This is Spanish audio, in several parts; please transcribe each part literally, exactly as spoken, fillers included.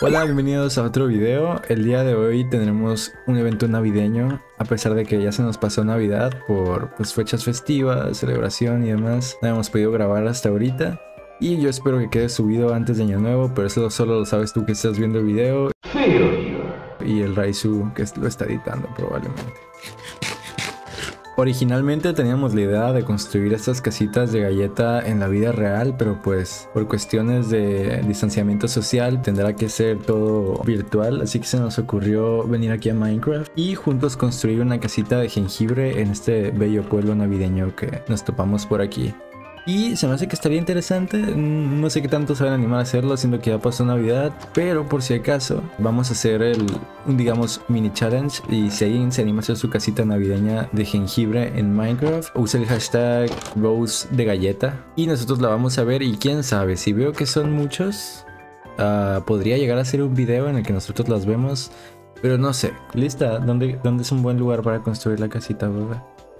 Hola, bienvenidos a otro video. El día de hoy tendremos un evento navideño, a pesar de que ya se nos pasó Navidad por pues, fechas festivas, celebración y demás. No hemos podido grabar hasta ahorita y yo espero que quede subido antes de Año Nuevo, pero eso solo lo sabes tú que estás viendo el video y el Raizu que lo está editando probablemente. Originalmente teníamos la idea de construir estas casitas de galleta en la vida real, pero pues por cuestiones de distanciamiento social tendrá que ser todo virtual, así que se nos ocurrió venir aquí a Minecraft y juntos construir una casita de jengibre en este bello pueblo navideño que nos topamos por aquí. Y se me hace que estaría interesante, no sé qué tanto se van a animar a hacerlo, siendo que ya pasó Navidad, pero por si acaso vamos a hacer el, un digamos mini challenge, y si alguien se anima a hacer su casita navideña de jengibre en Minecraft, use el hashtag Rose de Galleta y nosotros la vamos a ver, y quién sabe, si veo que son muchos, uh, podría llegar a hacer un video en el que nosotros las vemos, pero no sé. ¿Lista? ¿Dónde, dónde es un buen lugar para construir la casita, bebé?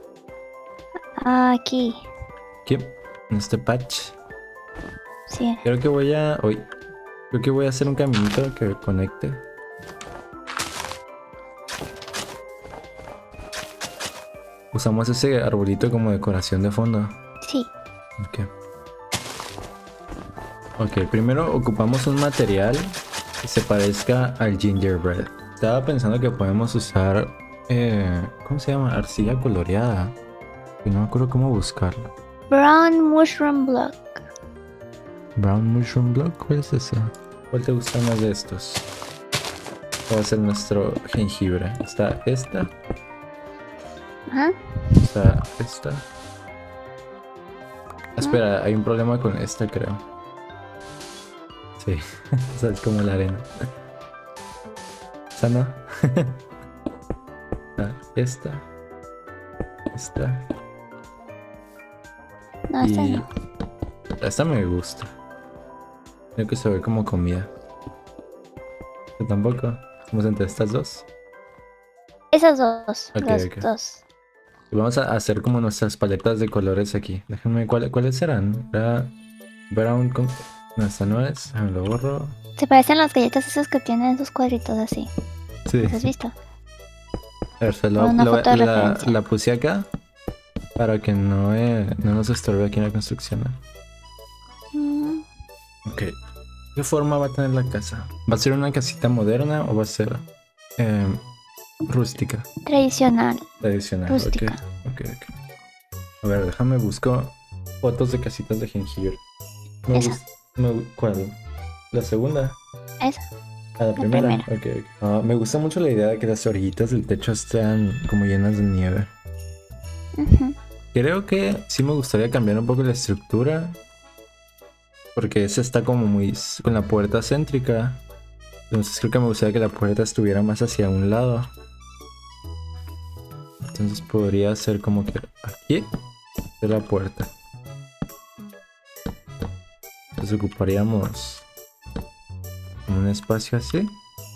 Aquí. ¿Qué? En este patch. Sí. Creo que voy a... Uy. Creo que voy a hacer un caminito que conecte. Usamos ese arbolito como decoración de fondo. Sí. Ok. Ok, primero ocupamos un material que se parezca al gingerbread. Estaba pensando que podemos usar... Eh, ¿Cómo se llama? Arcilla coloreada. Y no me acuerdo cómo buscarlo. Brown mushroom block. Brown mushroom block, ¿cuál es ese? ¿Cuál te gusta más de estos? Va a ser nuestro jengibre. Está esta. Ajá. Está esta. Ah, espera, hay un problema con esta, creo. Sí, esa es como la arena. Esta no. Esta. Esta. No, esta y... no. Esta me gusta. Creo que se ve como comida. Yo tampoco. Estamos entre estas dos. Esas dos. Ok, las ok. dos. Y vamos a hacer como nuestras paletas de colores aquí. Déjenme, ¿cuál, ¿cuáles serán? Era brown con... No, esta no es. Me lo borro. Se parecen las galletas esas que tienen esos cuadritos así. Sí. ¿Las has visto? A ver, se lo, Una lo- foto de la, referencia. la puse acá para que no, eh, no nos estorbe aquí en la construcción, ¿no? Mm, Ok. ¿Qué forma va a tener la casa? ¿Va a ser una casita moderna o va a ser eh, rústica? tradicional. Tradicional. Rústica. Ok, ok, ok. A ver, déjame busco fotos de casitas de jengibre. Me Esa. gust- me gu- ¿Cuál? ¿La segunda? Esa. Ah, la La primera. primera. Ok, ok. Ah, me gusta mucho la idea de que las orillitas del techo estén como llenas de nieve. Ujú. Creo que sí me gustaría cambiar un poco la estructura, porque esa está como muy s- con la puerta céntrica. Entonces creo que me gustaría que la puerta estuviera más hacia un lado. Entonces podría ser como que aquí de la puerta. Entonces ocuparíamos un espacio así.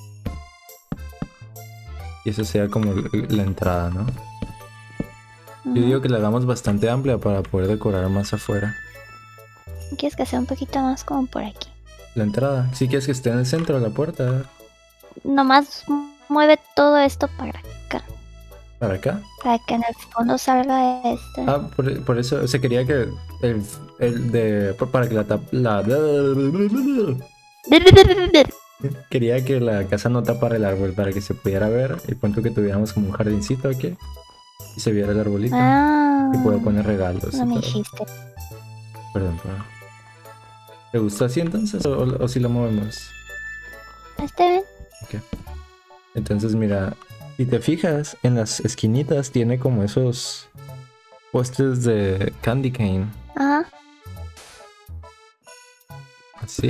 Y eso sería como l- la entrada, ¿no? Yo digo que la hagamos bastante amplia para poder decorar más afuera. ¿Quieres que sea un poquito más como por aquí? La entrada. Si quieres que esté en el centro de la puerta. Nomás mueve todo esto para acá. ¿Para acá? Para que en el fondo salga este. Ah, por, por eso. O sea, quería que el, el de... Para que la tap... La... Quería que la casa no tapara el árbol para que se pudiera ver. Y punto que tuviéramos como un jardincito aquí. Y se viera el arbolito. Ah, Y puedo poner regalos. y no me todo. dijiste. Perdón, perdón. ¿Te gustó así entonces? ¿O, o, o si lo movemos? ¿Está bien? Entonces mira, si te fijas, en las esquinitas tiene como esos postes de candy cane. Ajá. Así.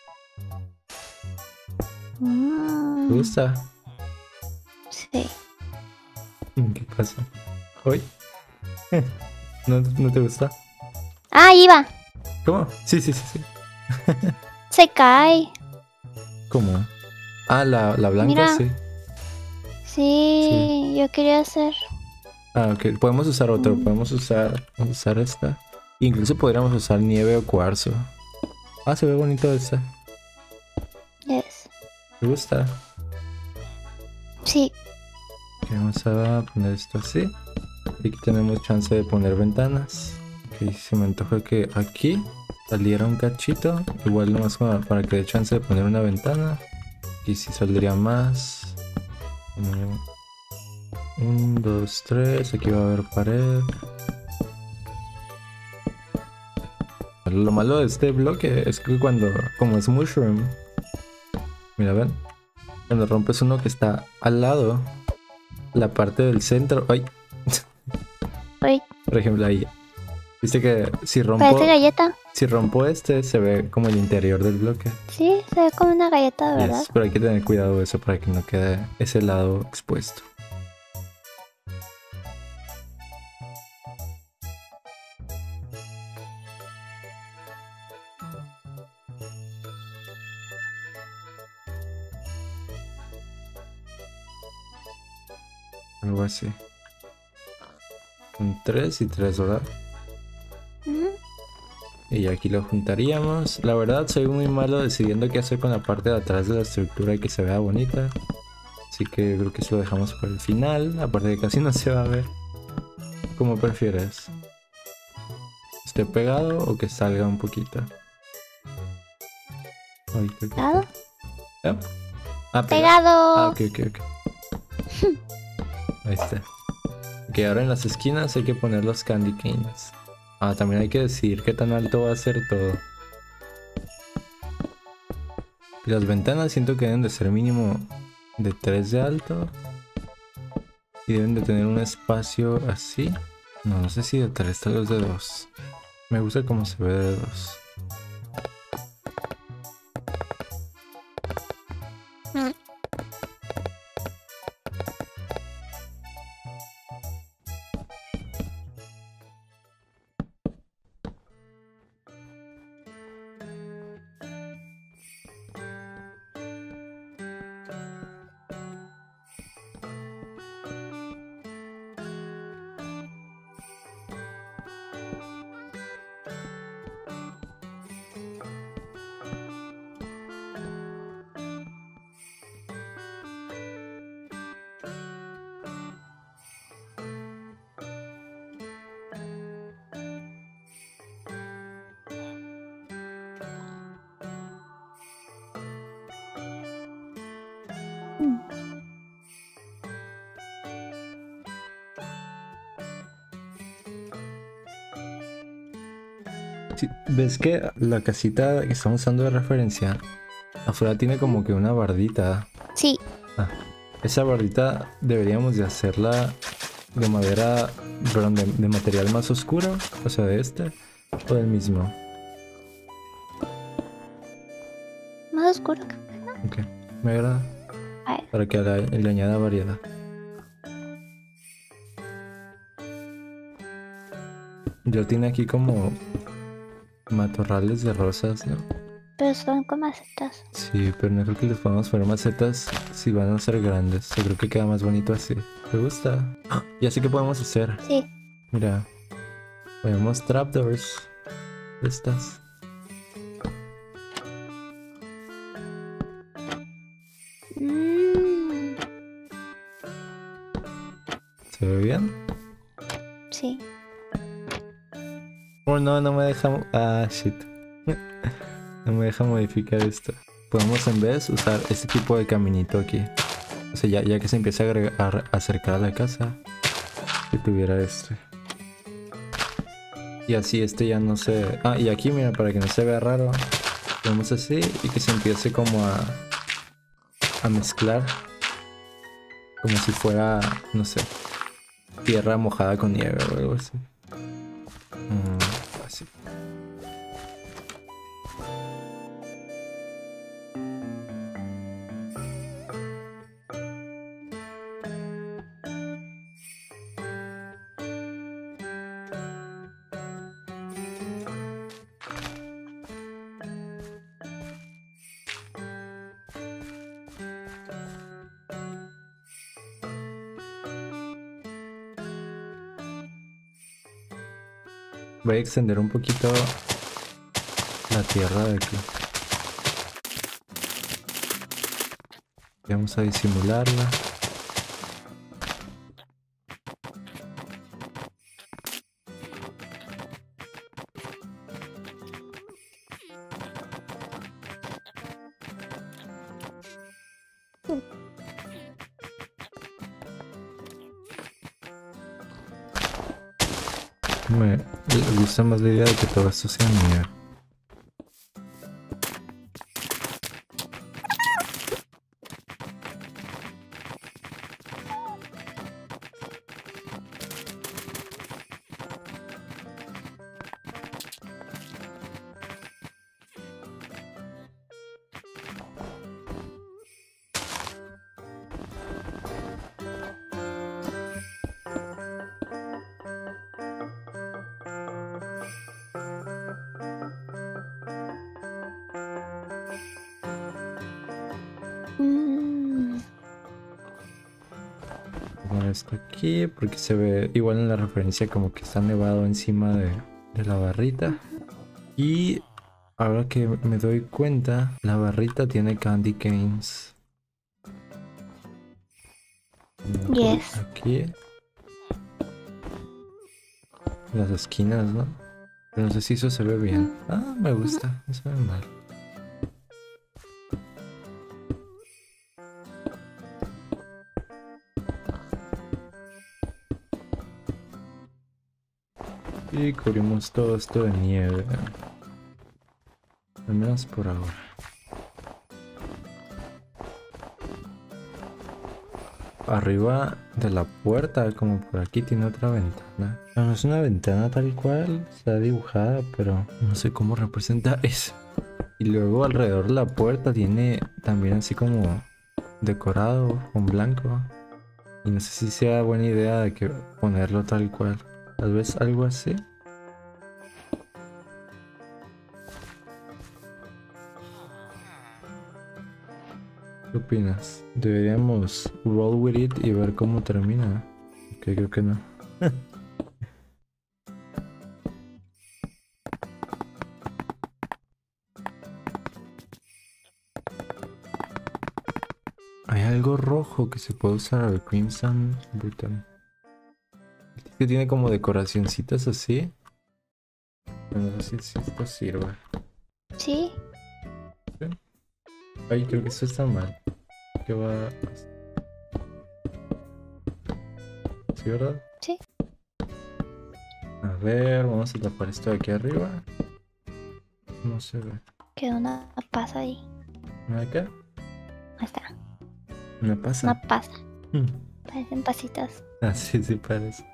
Mm, ¿Te gusta? sí. ¿Qué pasa? ¿Hoy? ¿No, ¿No te gusta? Ah, iba. ¿Cómo? Sí, sí, sí, sí. Se cae. ¿Cómo? Ah, la, la blanca, Mira. sí. Sí, yo quería hacer. Ah, ok. Podemos usar otro. Mm. Podemos usar, usar esta. Incluso podríamos usar nieve o cuarzo. Ah, se ve bonito esta. Yes. ¿Te gusta? Sí. Ok, vamos a poner esto así. Y aquí tenemos chance de poner ventanas. Ok, se me antoja que aquí saliera un cachito. Igual nomás para, para que dé chance de poner una ventana. Y si saldría más. Un, dos, tres. Aquí va a haber pared. Lo malo de este bloque es que cuando, como es mushroom, mira, ven, cuando rompes uno que está al lado, la parte del centro, ay, Uy, por ejemplo ahí, viste que si rompo, parece galleta. si rompo este, se ve como el interior del bloque. Sí, se ve como una galleta, de verdad. Yes, pero hay que tener cuidado de eso para que no quede ese lado expuesto. Algo así. Un tres y tres, ¿verdad? Ujú. Y aquí lo juntaríamos. La verdad soy muy malo decidiendo qué hacer con la parte de atrás de la estructura y que se vea bonita. Así que creo que eso lo dejamos para el final. Aparte de que casi no se va a ver. ¿Cómo prefieres? ¿Esté pegado o que salga un poquito? Ay, creo que- ¿Pegado? ¿Eh? Ah, pegado. ¡Pegado! Ah, ok, ok, ok. Ahí está. Ok, ahora en las esquinas hay que poner los candy canes. Ah, también hay que decidir qué tan alto va a ser todo. Y las ventanas siento que deben de ser mínimo de tres de alto. Y deben de tener un espacio así. No, no sé si de tres, tal vez de dos. Me gusta cómo se ve de dos. Mm. Mm. Sí, ¿ves que la casita que estamos usando de referencia afuera tiene como que una bardita? Sí. Ah, esa bardita deberíamos de hacerla de madera, perdón, de, de material más oscuro, o sea, de este o del mismo. Más oscuro. Ok, me agrada. A ver. Para que le, le añada variedad. Yo tiene aquí como matorrales de rosas, ¿no? Pero son con macetas. Sí, pero no creo que les podamos poner macetas si van a ser grandes. Yo creo que queda más bonito así. ¿Te gusta? ¡Ah! Ya sé qué podemos hacer. Sí. Mira, ponemos trapdoors. Estas. Mm. ¿Se ve bien? Sí. Oh, no, no me deja... mo- Ah, shit. No me deja modificar esto. Podemos en vez usar este tipo de caminito aquí. O sea, ya, ya que se empieza a, agregar- a re- acercar a la casa, que tuviera este. Y así este ya no se... Ah, y aquí mira, para que no se vea raro, ponemos así y que se empiece como a... a mezclar. Como si fuera, no sé, tierra mojada con nieve o algo así. Mm, así. Voy a extender un poquito la tierra de aquí. Vamos a disimularla. Me gusta más la idea de que todo esto sea mío. Mm, Poner esto aquí porque se ve igual en la referencia como que está nevado encima de, de la barrita. Y ahora que me doy cuenta, la barrita tiene candy canes. yes. Aquí. Las esquinas, ¿no? Pero no sé si eso se ve bien. Ah, me gusta. No se ve mal. Y cubrimos todo esto de nieve. Al menos por ahora. Arriba de la puerta, como por aquí, tiene otra ventana. No, no es una ventana tal cual, está dibujada, pero no sé cómo representa eso. Y luego alrededor de la puerta tiene también así como decorado con blanco. Y no sé si sea buena idea de que ponerlo tal cual. Tal vez algo así. ¿Qué opinas? Deberíamos roll with it y ver cómo termina. Ok, creo que no. Hay algo rojo que se puede usar, el Crimson Button. Que tiene como decoracioncitas así. No sé si esto sirve. Sí. Ay, creo que eso está mal. ¿Qué va? ¿Sí, verdad? Sí. A ver, vamos a tapar esto de aquí arriba. No se ve. Quedó una pasa ahí. ¿No hay acá? Ahí está. ¿Una pasa? Una pasa. Hmm. Parecen pasitas. Ah, sí, sí parece.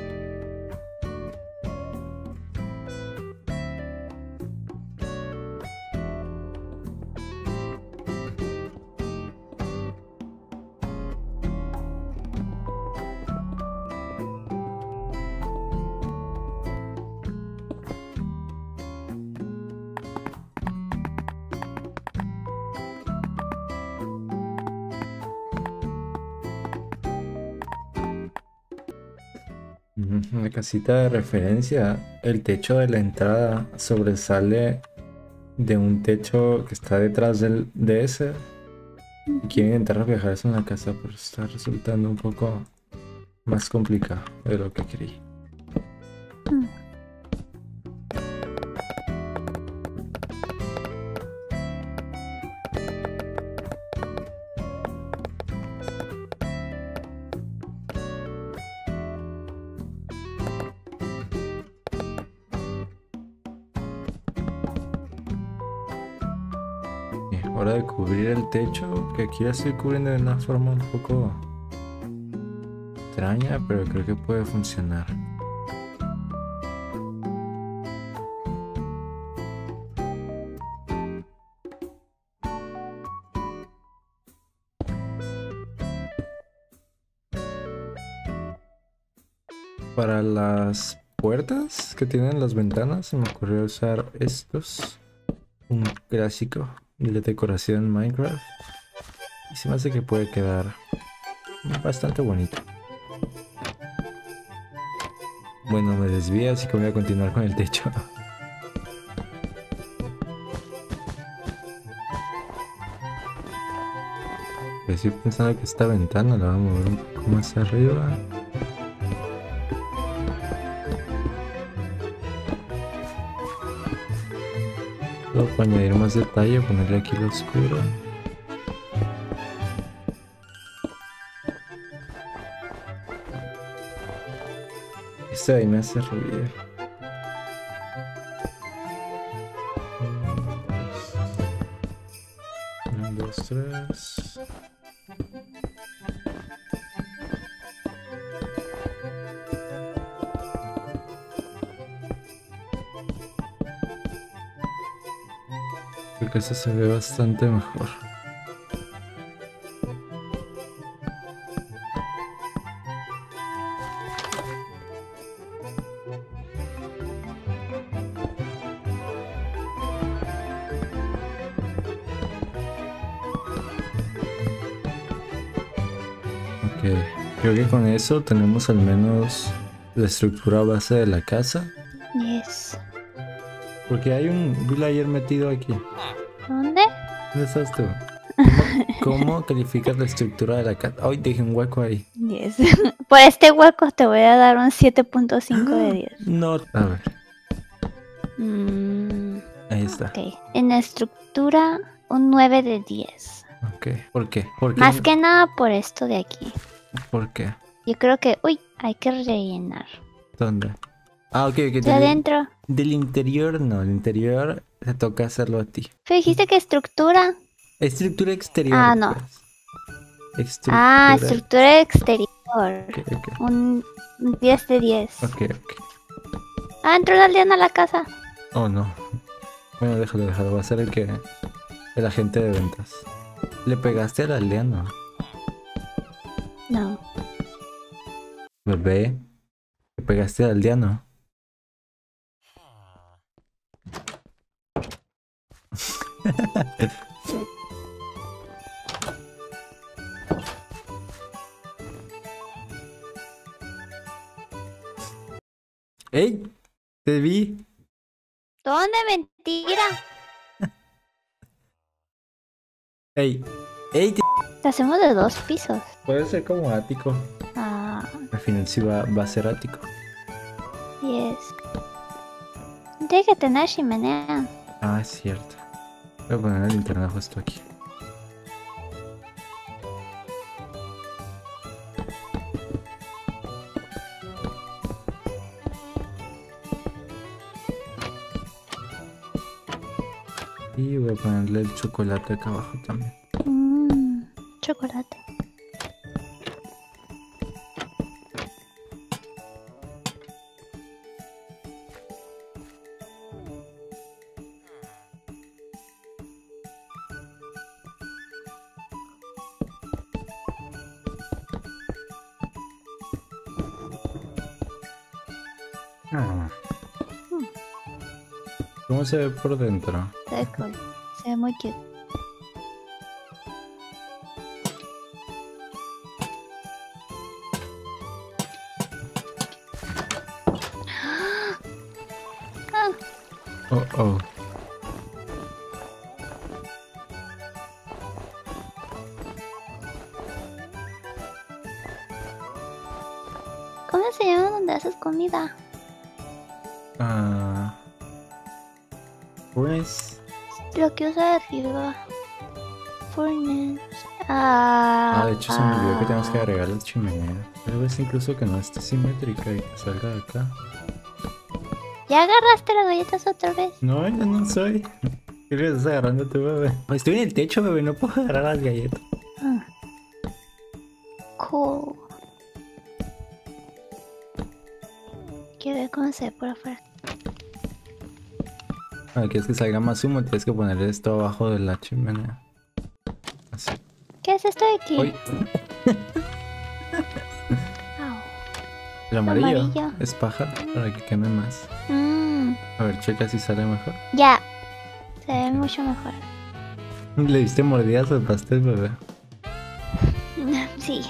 Ujú, la casita de referencia, el techo de la entrada sobresale de un techo que está detrás del, de ese. Y quiero intentar reflejar eso en la casa, pero está resultando un poco más complicado de lo que creí. Mm. Bien, hora de cubrir el techo, que aquí ya estoy cubriendo de una forma un poco extraña, pero creo que puede funcionar. Para las puertas que tienen las ventanas se me ocurrió usar estos. Un clásico de la decoración en Minecraft. Y se me hace que puede quedar bastante bonito. Bueno, me desvío, así que voy a continuar con el techo. Estoy pensando que esta ventana la vamos a mover un poco más arriba. Luego para añadir más detalle, ponerle aquí lo oscuro. Este de ahí me hace ruido. Uno, dos, tres. Creo que eso se ve bastante mejor. Ok, creo que con eso tenemos al menos la estructura base de la casa. Yes. Porque hay un villager metido aquí. ¿Dónde? ¿Dónde estás tú? ¿Cómo, cómo calificas la estructura de la casa? Ay, dejé un hueco ahí. Yes. Por este hueco te voy a dar un siete punto cinco de diez. No, a ver, Mm, ahí está. ok. En la estructura, un nueve de diez. Ok, ¿por qué? ¿Por qué? Más que nada por esto de aquí. ¿Por qué? Yo creo que, uy, hay que rellenar. ¿Dónde? Ah, ok, ok. De Del, adentro. del interior no, el interior te toca hacerlo a ti. Pero dijiste que estructura. Estructura exterior. Ah, no. Pues. Estructura. Ah, estructura exterior. Ok, ok. Un un diez de diez. Ok, ok. Ah, entró la aldeana a la casa. Oh, no. Bueno, déjalo, déjalo. Va a ser el que... El agente de ventas. ¿Le pegaste al aldeano? No. Bebé. ¿Le pegaste al aldeano? ¡Ey! Te vi. ¿Dónde? Mentira. ¡Ey! ¡Ey! te- Te hacemos de dos pisos. Puede ser como ático. Ah, Al final sí va, va a ser ático. yes. Tiene que tener chimenea. Ah, es cierto. Voy a poner el linterna justo aquí. Y voy a ponerle el chocolate acá abajo también. Mmm, chocolate. Ah. ¿Cómo se ve por dentro? Se ve cool. Se ve muy cute. Ah, Oh, oh. ¿cómo se llama donde haces comida? Ah. Pues. Lo que usa arriba. Furnace. Ah, Ah, de hecho se me olvidó que tenemos que ah. agregar la chimenea. Tal vez incluso que no esté simétrica y que salga de acá. ¿Ya agarraste las galletas otra vez? No, yo no soy. ¿Qué le estás agarrando tu bebé? Estoy en el techo, bebé, no puedo agarrar las galletas. Ah. Cool. Quiero ver cómo se ve por afuera. Ah, quieres que salga más humo, tienes que poner esto abajo de la chimenea. Así. ¿Qué es esto de aquí? Uy, Au. el amarillo, Amarillo. es paja para que queme más. Mm, A ver, checa si sale mejor. ya. Se ve mucho mejor. ¿Le diste mordidas al pastel, bebé? Sí.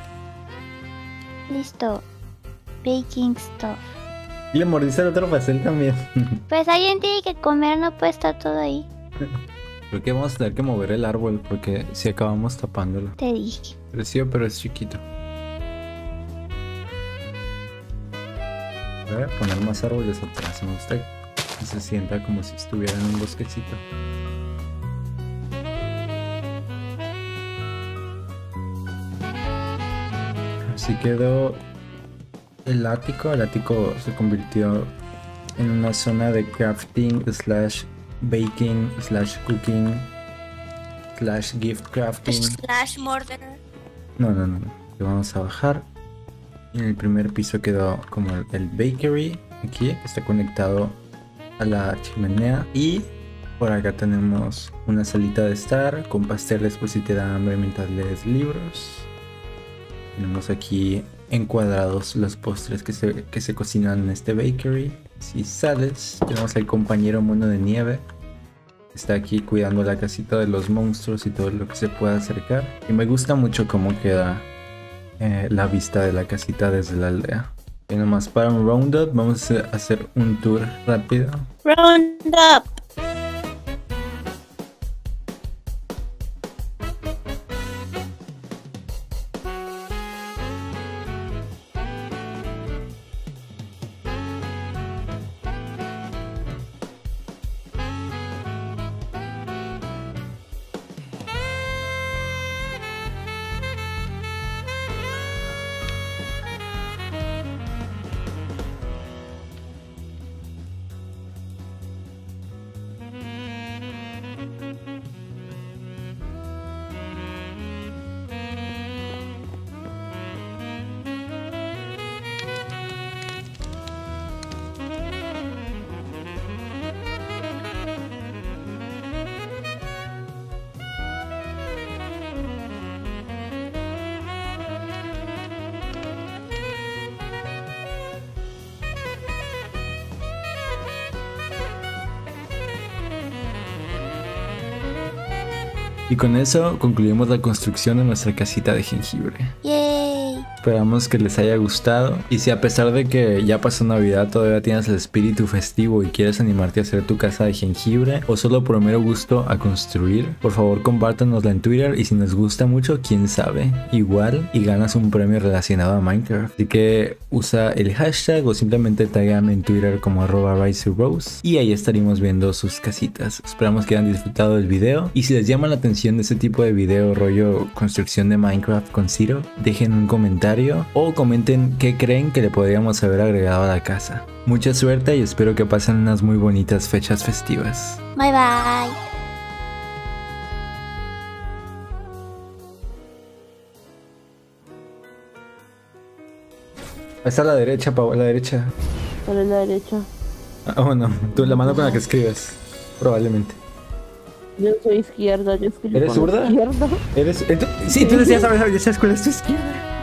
Listo. Baking stuff. Y le mordiste al otro pastel también. Pues alguien tiene que comer, no puede estar todo ahí. Creo que vamos a tener que mover el árbol porque si acabamos tapándolo. Te dije. Creció, pero es chiquito. Voy a poner más árboles atrás. Me gusta que se sienta como si estuviera en un bosquecito. Así quedó el ático. El ático se convirtió en una zona de crafting slash baking slash cooking slash gift crafting slash murder. No, no, no, no. Le vamos a bajar. Y en el primer piso quedó como el, el bakery. Aquí está conectado a la chimenea. Y por acá tenemos una salita de estar con pasteles por si te da hambre mientras lees libros. Tenemos aquí encuadrados los postres que se, que se cocinan en este bakery. Si sales, tenemos al compañero mono de nieve. Está aquí cuidando la casita de los monstruos y todo lo que se pueda acercar. Y me gusta mucho cómo queda eh, la vista de la casita desde la aldea. Y nomás para un roundup vamos a hacer un tour rápido. Roundup. Y con eso concluimos la construcción de nuestra casita de jengibre. Yay. Esperamos que les haya gustado. Y si a pesar de que ya pasó Navidad todavía tienes el espíritu festivo y quieres animarte a hacer tu casa de jengibre o solo por mero gusto a construir, por favor compártanosla en Twitter y si nos gusta mucho, quién sabe, igual y ganas un premio relacionado a Minecraft. Así que usa el hashtag o simplemente tagueame en Twitter como arroba riserose y ahí estaremos viendo sus casitas. Esperamos que hayan disfrutado del video y si les llama la atención de este tipo de video rollo construcción de Minecraft con Zero, dejen un comentario o comenten qué creen que le podríamos haber agregado a la casa. Mucha suerte y espero que pasen unas muy bonitas fechas festivas. Bye bye. Está a la derecha, Pau, a la derecha. Por la derecha. Ah, oh no, tú la mano con la que escribes, probablemente. Yo soy izquierda, yo escribo ¿Eres con la zurda? izquierda. ¿Eres? Entonces, sí, tú decías, sabes, ya sabes cuál es tu izquierda.